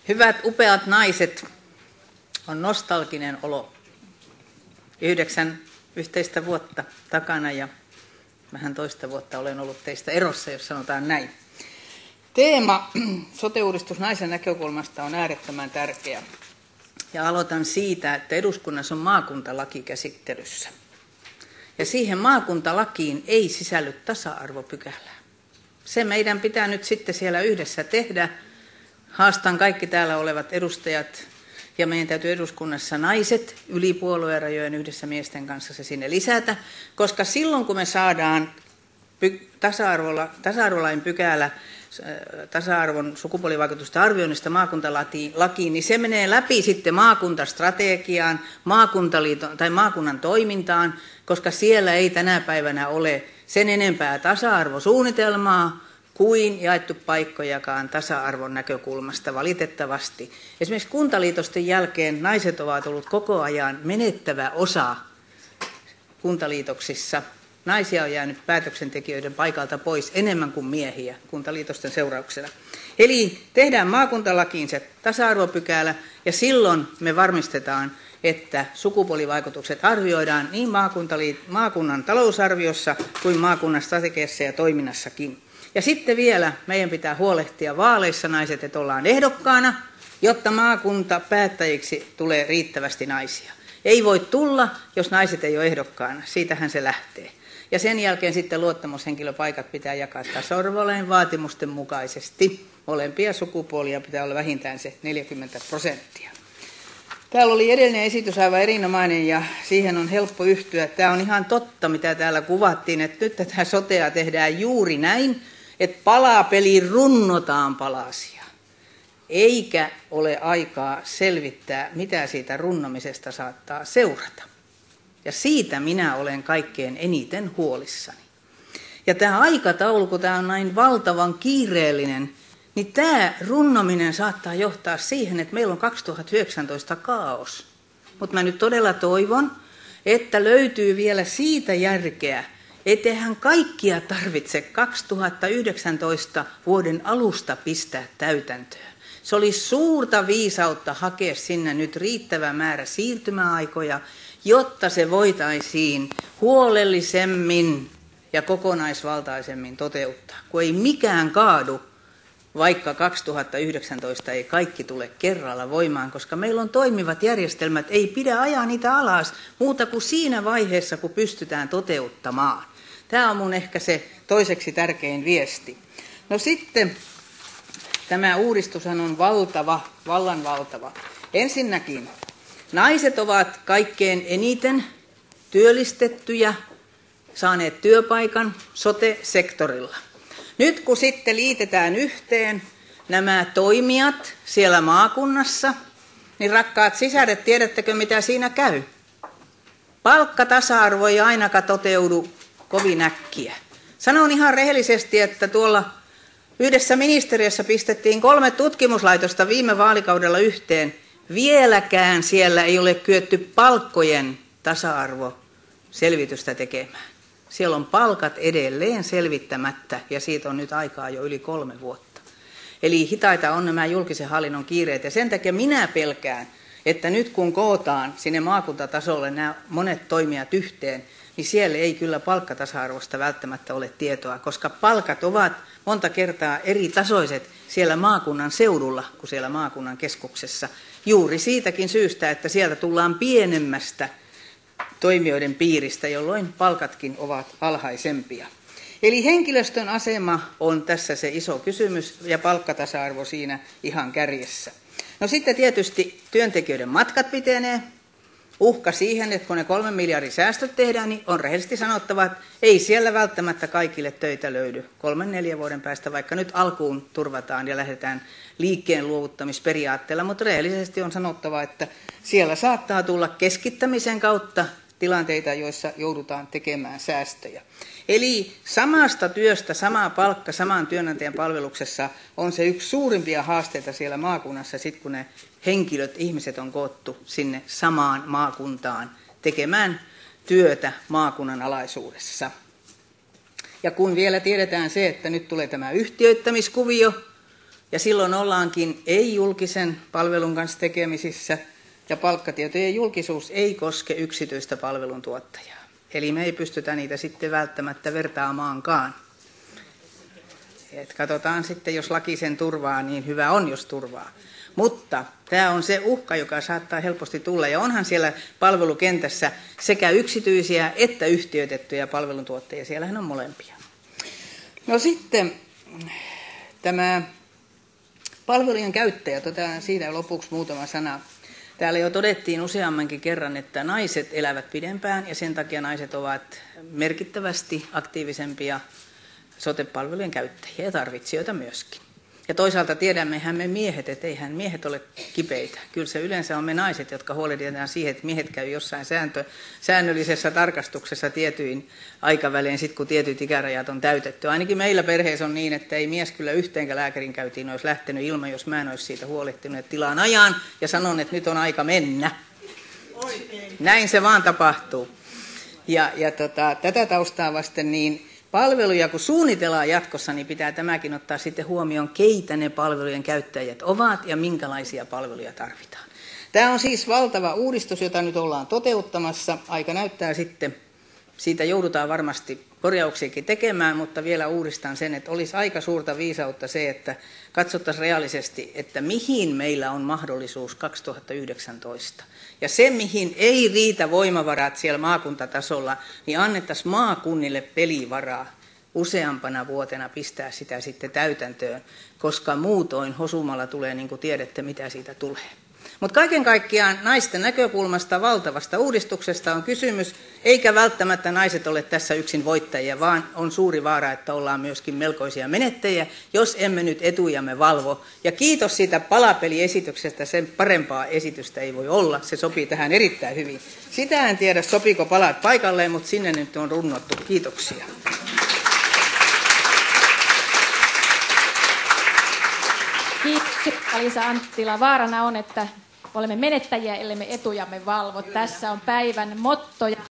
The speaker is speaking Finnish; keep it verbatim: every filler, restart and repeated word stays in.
Hyvät, upeat naiset, on nostalginen olo. Yhdeksän yhteistä vuotta takana ja vähän toista vuotta olen ollut teistä erossa, jos sanotaan näin. Teema sote-uudistus naisen näkökulmasta on äärettömän tärkeä. Ja aloitan siitä, että eduskunnassa on maakuntalaki käsittelyssä. Ja siihen maakuntalakiin ei sisälly tasa-arvopykälää. Se meidän pitää nyt sitten siellä yhdessä tehdä. Haastan kaikki täällä olevat edustajat ja meidän täytyy eduskunnassa naiset yli puoluerajojen yhdessä miesten kanssa se sinne lisätä, koska silloin kun me saadaan tasa-arvola, tasa-arvolain pykälä tasa-arvon sukupuolivaikutusten arvioinnista maakuntalakiin, niin se menee läpi sitten maakuntastrategiaan, maakuntaliiton tai maakunnan toimintaan, koska siellä ei tänä päivänä ole sen enempää tasa-arvosuunnitelmaa kuin jaettu paikkojakaan tasa-arvon näkökulmasta valitettavasti. Esimerkiksi kuntaliitosten jälkeen naiset ovat olleet koko ajan menettävä osa kuntaliitoksissa. Naisia on jäänyt päätöksentekijöiden paikalta pois enemmän kuin miehiä kuntaliitosten seurauksena. Eli tehdään maakuntalakiin se tasa-arvopykälä ja silloin me varmistetaan, että sukupuolivaikutukset arvioidaan niin maakunnan talousarviossa kuin maakunnan strategiassa ja toiminnassakin. Ja sitten vielä meidän pitää huolehtia vaaleissa naiset, että ollaan ehdokkaana, jotta maakunta päättäjiksi tulee riittävästi naisia. Ei voi tulla, jos naiset ei ole ehdokkaana. Siitähän se lähtee. Ja sen jälkeen sitten luottamushenkilöpaikat pitää jakaa tasa-arvolain vaatimusten mukaisesti. Molempia sukupuolia pitää olla vähintään se neljäkymmentä prosenttia. Täällä oli edellinen esitys aivan erinomainen ja siihen on helppo yhtyä. Tämä on ihan totta, mitä täällä kuvattiin, että nyt tätä sotea tehdään juuri näin, että palapeliin runnotaan palasia. Eikä ole aikaa selvittää, mitä siitä runnomisesta saattaa seurata. Ja siitä minä olen kaikkein eniten huolissani. Ja tämä aikataulu, kun tämä on näin valtavan kiireellinen, niin tämä runnominen saattaa johtaa siihen, että meillä on kaksituhattayhdeksäntoista kaos. Mutta mä nyt todella toivon, että löytyy vielä siitä järkeä, etteihän kaikkia tarvitse kaksituhattayhdeksäntoista vuoden alusta pistää täytäntöön. Se oli suurta viisautta hakea sinne nyt riittävä määrä siirtymäaikoja, jotta se voitaisiin huolellisemmin ja kokonaisvaltaisemmin toteuttaa. Kun ei mikään kaadu, vaikka kaksituhattayhdeksäntoista ei kaikki tule kerralla voimaan, koska meillä on toimivat järjestelmät, ei pidä ajaa niitä alas muuta kuin siinä vaiheessa, kun pystytään toteuttamaan. Tämä on mun ehkä se toiseksi tärkein viesti. No sitten tämä uudistushan on valtava, vallan valtava. Ensinnäkin naiset ovat kaikkein eniten työllistettyjä, saaneet työpaikan sote-sektorilla. Nyt kun sitten liitetään yhteen nämä toimijat siellä maakunnassa, niin rakkaat sisaret, tiedättekö mitä siinä käy? Palkkatasa-arvo ei ainakaan toteudu kovin äkkiä. Sanon ihan rehellisesti, että tuolla yhdessä ministeriössä pistettiin kolme tutkimuslaitosta viime vaalikaudella yhteen. Vieläkään siellä ei ole kyetty palkkojen tasa-arvoselvitystä tekemään. Siellä on palkat edelleen selvittämättä ja siitä on nyt aikaa jo yli kolme vuotta. Eli hitaita on nämä julkisen hallinnon kiireet ja sen takia minä pelkään, että nyt kun kootaan sinne maakuntatasolle nämä monet toimijat yhteen, niin siellä ei kyllä palkkatasa-arvosta välttämättä ole tietoa, koska palkat ovat monta kertaa eri tasoiset siellä maakunnan seudulla kuin siellä maakunnan keskuksessa. Juuri siitäkin syystä, että sieltä tullaan pienemmästä toimijoiden piiristä, jolloin palkatkin ovat alhaisempia. Eli henkilöstön asema on tässä se iso kysymys ja palkkatasa-arvo siinä ihan kärjessä. No sitten tietysti työntekijöiden matkat pitenee. Uhka siihen, että kun ne kolmen miljardin säästöt tehdään, niin on rehellisesti sanottava, että ei siellä välttämättä kaikille töitä löydy kolmen neljän vuoden päästä, vaikka nyt alkuun turvataan ja lähdetään liikkeen luovuttamisperiaatteella, mutta rehellisesti on sanottava, että siellä saattaa tulla keskittämisen kautta tilanteita, joissa joudutaan tekemään säästöjä. Eli samasta työstä, sama palkka, saman työnantajan palveluksessa on se yksi suurimpia haasteita siellä maakunnassa, sit kun ne henkilöt, ihmiset on koottu sinne samaan maakuntaan tekemään työtä maakunnan alaisuudessa. Ja kun vielä tiedetään se, että nyt tulee tämä yhtiöittämiskuvio, Ja silloin ollaankin ei-julkisen palvelun kanssa tekemisissä, ja palkkatietojen julkisuus ei koske yksityistä palveluntuottajaa. Eli me ei pystytä niitä sitten välttämättä vertaamaankaan. Et katsotaan sitten, jos laki sen turvaa, niin hyvä on, jos turvaa. Mutta tämä on se uhka, joka saattaa helposti tulla. Ja onhan siellä palvelukentässä sekä yksityisiä että yhtiöitettyjä palveluntuottajia. Siellähän on molempia. No sitten tämä palvelujen käyttäjä, otetaan siitä lopuksi muutama sana. Täällä jo todettiin useammankin kerran, että naiset elävät pidempään ja sen takia naiset ovat merkittävästi aktiivisempia sote-palvelujen käyttäjiä ja tarvitsijoita myöskin. Ja toisaalta tiedämmehän me miehet, että eihän miehet ole kipeitä. Kyllä se yleensä on me naiset, jotka huolehditaan siihen, että miehet käy jossain sääntö, säännöllisessä tarkastuksessa tietyin aikavälein, sit kun tietyt ikärajat on täytetty. Ainakin meillä perheessä on niin, että ei mies kyllä yhteenkään lääkärin käytiin olisi lähtenyt ilman, jos mä en olisi siitä huolehtinut, että tilaan ajan ja sanon, että nyt on aika mennä. Oikein. Näin se vaan tapahtuu. Ja, ja tota, tätä taustaa vasten niin palveluja, kun suunnitellaan jatkossa, niin pitää tämäkin ottaa sitten huomioon, keitä ne palvelujen käyttäjät ovat ja minkälaisia palveluja tarvitaan. Tämä on siis valtava uudistus, jota nyt ollaan toteuttamassa. Aika näyttää sitten, siitä joudutaan varmasti korjauksiakin tekemään, mutta vielä uudistan sen, että olisi aika suurta viisautta se, että katsottaisiin reaalisesti, että mihin meillä on mahdollisuus kaksituhattayhdeksäntoista. Ja se, mihin ei riitä voimavarat siellä maakuntatasolla, niin annettaisiin maakunnille pelivaraa useampana vuotena pistää sitä sitten täytäntöön, koska muutoin hosumalla tulee, niin kuin tiedätte, mitä siitä tulee. Mutta kaiken kaikkiaan naisten näkökulmasta valtavasta uudistuksesta on kysymys, eikä välttämättä naiset ole tässä yksin voittajia, vaan on suuri vaara, että ollaan myöskin melkoisia menettäjiä, jos emme nyt etujamme valvo. Ja kiitos siitä palapeliesityksestä, sen parempaa esitystä ei voi olla, se sopii tähän erittäin hyvin. Sitä en tiedä, sopiiko palat paikalleen, mutta sinne nyt on runnottu. Kiitoksia. Kiitos, Liisa Anttila. Vaarana on, että olemme menettäjiä, ellei me etujamme valvo. Tässä on päivän motto.